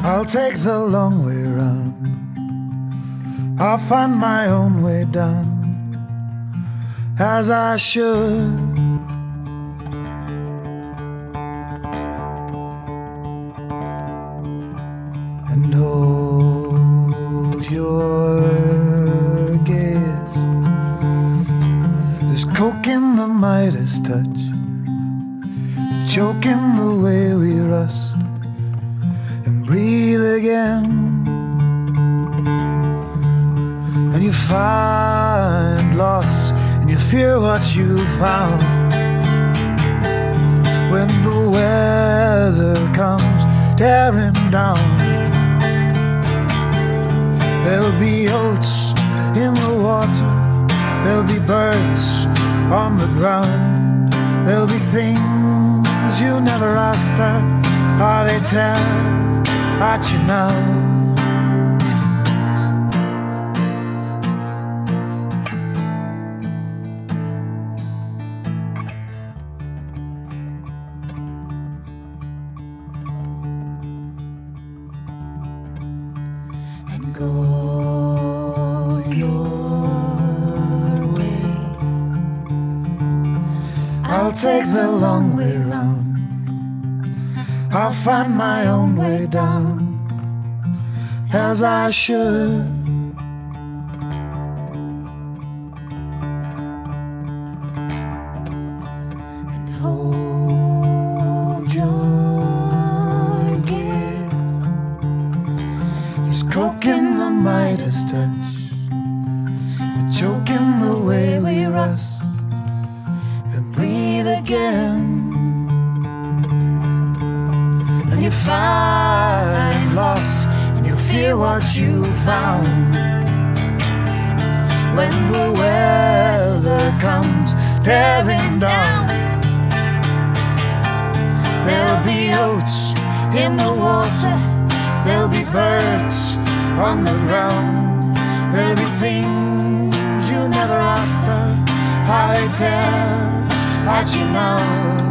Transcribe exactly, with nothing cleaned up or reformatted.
I'll take the long way round. I'll find my own way down, as I should. And hold your gaze. There's coke in the Midas touch, choke in the way we rust, and breathe again. And you find loss, and you fear what you found. When the weather comes tearing down, there'll be oats in the water, there'll be birds on the ground, there'll be things you never asked her. Are they tear at you now? And go your way. I'll take the long way round. I'll find my own way down, as I should. And hold your gaze. There's coke in the Midas touch, a choke in the way we rust, and breathe again. And you find loss, and you fear what you found. When the weather comes tearing down, there'll be oats in the water, there'll be birds on the ground, there'll be things you never asked her. How they tear at you now.